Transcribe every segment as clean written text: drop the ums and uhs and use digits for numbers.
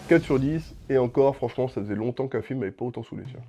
4 sur 10, et encore, franchement, ça faisait longtemps qu'un film m'avait pas autant saoulé, tiens.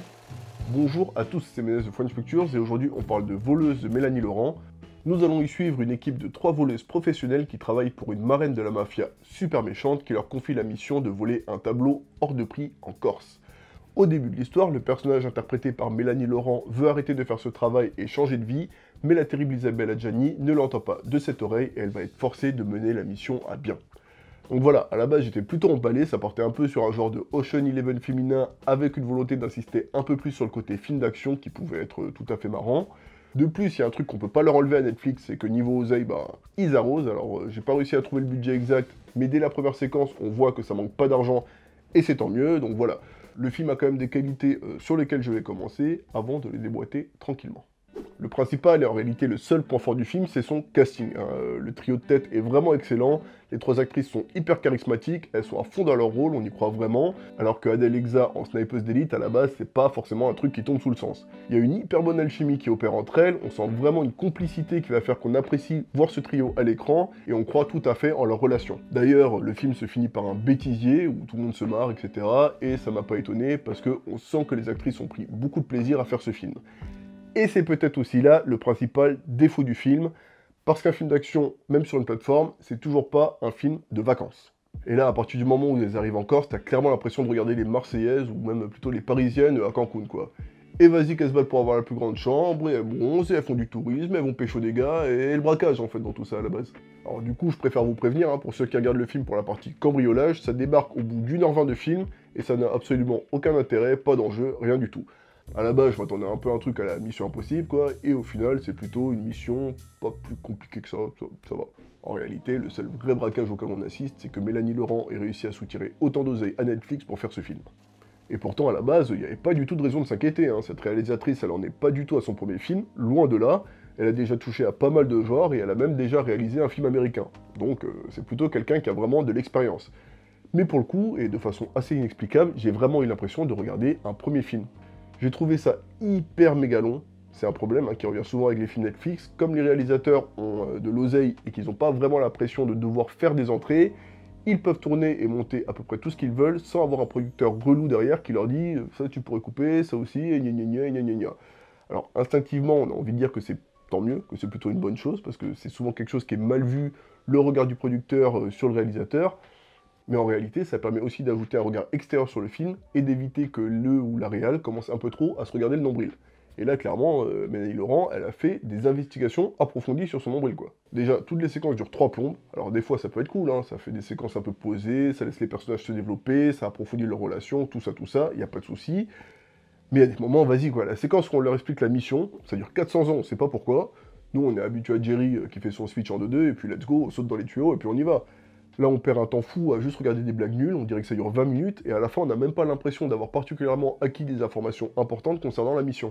Bonjour à tous, c'est Ménès de French Pictures, et aujourd'hui on parle de Voleuse de Mélanie Laurent. Nous allons y suivre une équipe de 3 voleuses professionnelles qui travaillent pour une marraine de la mafia super méchante qui leur confie la mission de voler un tableau hors de prix en Corse. Au début de l'histoire, le personnage interprété par Mélanie Laurent veut arrêter de faire ce travail et changer de vie, mais la terrible Isabelle Adjani ne l'entend pas de cette oreille et elle va être forcée de mener la mission à bien. Donc voilà, à la base j'étais plutôt emballé, ça partait un peu sur un genre de Ocean Eleven féminin avec une volonté d'insister un peu plus sur le côté film d'action qui pouvait être tout à fait marrant. De plus, il y a un truc qu'on peut pas leur enlever à Netflix, c'est que niveau oseille, ils arrosent. Alors j'ai pas réussi à trouver le budget exact, mais dès la première séquence, on voit que ça manque pas d'argent, et c'est tant mieux, donc voilà. Le film a quand même des qualités sur lesquelles je vais commencer, avant de les déboîter tranquillement. Le principal et en réalité le seul point fort du film, c'est son casting. Le trio de tête est vraiment excellent, les 3 actrices sont hyper charismatiques, elles sont à fond dans leur rôle, on y croit vraiment, alors que Adèle Exarchopoulos en snipeuse d'élite, à la base, c'est pas forcément un truc qui tombe sous le sens. Il y a une hyper bonne alchimie qui opère entre elles, on sent vraiment une complicité qui va faire qu'on apprécie voir ce trio à l'écran, et on croit tout à fait en leur relation. D'ailleurs, le film se finit par un bêtisier, où tout le monde se marre, etc., et ça m'a pas étonné, parce qu'on sent que les actrices ont pris beaucoup de plaisir à faire ce film. Et c'est peut-être aussi là le principal défaut du film, parce qu'un film d'action, même sur une plateforme, c'est toujours pas un film de vacances. Et là, à partir du moment où elles arrivent en Corse, t'as clairement l'impression de regarder les Marseillaises, ou même plutôt les Parisiennes à Cancun, quoi. Et vas-y qu'elles se battent pour avoir la plus grande chambre, et elles bronzent, et elles font du tourisme, elles vont pécho des gars, et le braquage en fait dans tout ça à la base. Alors du coup, je préfère vous prévenir, pour ceux qui regardent le film pour la partie cambriolage, ça débarque au bout d'1h20 de film, et ça n'a absolument aucun intérêt, pas d'enjeu, rien du tout. À la base, je m'attendais un peu à un truc à la Mission Impossible, quoi, et au final, c'est plutôt une mission pas plus compliquée que ça va. En réalité, le seul vrai braquage auquel on assiste, c'est que Mélanie Laurent ait réussi à soutirer autant d'oseille à Netflix pour faire ce film. Et pourtant, à la base, il n'y avait pas du tout de raison de s'inquiéter, cette réalisatrice, elle en est pas du tout à son premier film, loin de là, elle a déjà touché à pas mal de genres, et elle a même déjà réalisé un film américain. Donc, c'est plutôt quelqu'un qui a vraiment de l'expérience. Mais pour le coup, et de façon assez inexplicable, j'ai vraiment eu l'impression de regarder un premier film. J'ai trouvé ça hyper méga long, c'est un problème qui revient souvent avec les films Netflix, comme les réalisateurs ont de l'oseille et qu'ils n'ont pas vraiment la pression de devoir faire des entrées, ils peuvent tourner et monter à peu près tout ce qu'ils veulent sans avoir un producteur relou derrière qui leur dit « ça tu pourrais couper, ça aussi, et gna gna gna gna gna gna ». Alors instinctivement, on a envie de dire que c'est tant mieux, que c'est plutôt une bonne chose, parce que c'est souvent quelque chose qui est mal vu, le regard du producteur sur le réalisateur, mais en réalité, ça permet aussi d'ajouter un regard extérieur sur le film et d'éviter que le ou la réal commence un peu trop à se regarder le nombril. Et là, clairement, Mélanie Laurent, elle a fait des investigations approfondies sur son nombril, quoi. Déjà, toutes les séquences durent 3 plombes, alors des fois ça peut être cool, ça fait des séquences un peu posées, ça laisse les personnages se développer, ça approfondit leurs relations, tout ça, y a pas de souci. Mais il y a des moments, vas-y quoi, la séquence où on leur explique la mission, ça dure 400 ans, on sait pas pourquoi. Nous, on est habitué à Jerry qui fait son switch en 2-2, et puis let's go, on saute dans les tuyaux, et puis on y va. Là, on perd un temps fou à juste regarder des blagues nulles, on dirait que ça dure 20 minutes, et à la fin, on n'a même pas l'impression d'avoir particulièrement acquis des informations importantes concernant la mission.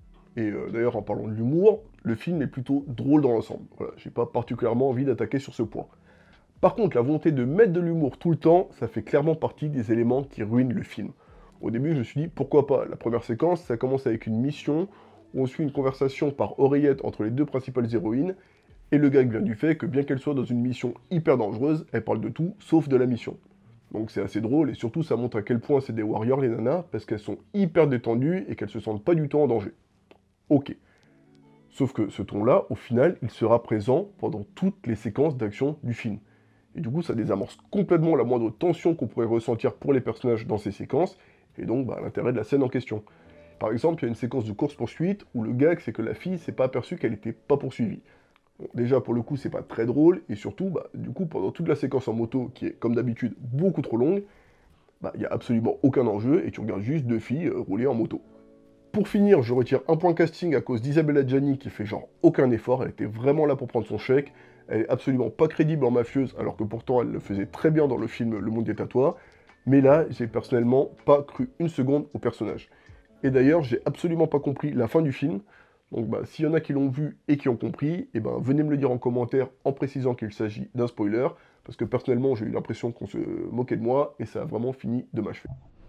Et d'ailleurs, en parlant de l'humour, le film est plutôt drôle dans l'ensemble. Voilà, j'ai pas particulièrement envie d'attaquer sur ce point. Par contre, la volonté de mettre de l'humour tout le temps, ça fait clairement partie des éléments qui ruinent le film. Au début, je me suis dit, pourquoi pas? La première séquence, ça commence avec une mission, où on suit une conversation par oreillette entre les 2 principales héroïnes, et le gag vient du fait que bien qu'elle soit dans une mission hyper dangereuse, elle parle de tout, sauf de la mission. Donc c'est assez drôle, et surtout ça montre à quel point c'est des warriors les nanas, parce qu'elles sont hyper détendues et qu'elles se sentent pas du tout en danger. Ok. Sauf que ce ton-là, au final, il sera présent pendant toutes les séquences d'action du film. Et du coup, ça désamorce complètement la moindre tension qu'on pourrait ressentir pour les personnages dans ces séquences, et donc l'intérêt de la scène en question. Par exemple, il y a une séquence de course-poursuite où le gag, c'est que la fille s'est pas aperçue qu'elle était pas poursuivie. Bon, déjà, pour le coup, c'est pas très drôle, et surtout, du coup, pendant toute la séquence en moto, qui est, comme d'habitude, beaucoup trop longue, il n'y a absolument aucun enjeu, et tu regardes juste 2 filles rouler en moto. Pour finir, je retire un point casting à cause d'Isabelle Adjani, qui fait genre aucun effort, elle était vraiment là pour prendre son chèque, elle est absolument pas crédible en mafieuse, alors que pourtant elle le faisait très bien dans le film Le Monde est à toi, mais là, j'ai personnellement pas cru une seconde au personnage. Et d'ailleurs, j'ai absolument pas compris la fin du film, donc s'il y en a qui l'ont vu et qui ont compris, venez me le dire en commentaire en précisant qu'il s'agit d'un spoiler, parce que personnellement j'ai eu l'impression qu'on se moquait de moi, et ça a vraiment fini de m'achever.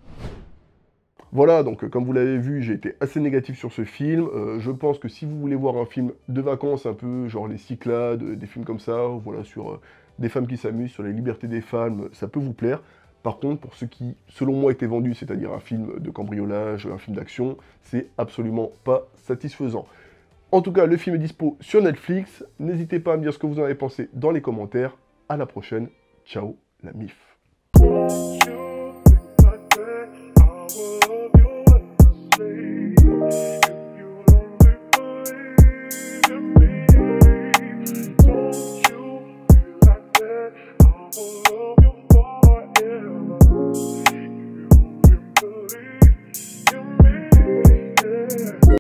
Voilà, donc comme vous l'avez vu, j'ai été assez négatif sur ce film. Je pense que si vous voulez voir un film de vacances un peu, genre les Cyclades, des films comme ça, voilà, sur des femmes qui s'amusent, sur les libertés des femmes, ça peut vous plaire. Par contre, pour ce qui, selon moi, était vendu, c'est-à-dire un film de cambriolage, un film d'action, c'est absolument pas satisfaisant. En tout cas, le film est dispo sur Netflix. N'hésitez pas à me dire ce que vous en avez pensé dans les commentaires. À la prochaine. Ciao, la MIF. You think like that, I will love you endlessly.